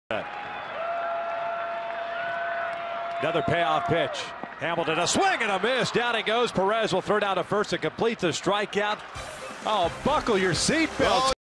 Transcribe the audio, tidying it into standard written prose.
Another payoff pitch. Hamilton, a swing and a miss. Down it goes. Perez will throw down to first and complete the strikeout. Oh, buckle your seatbelts.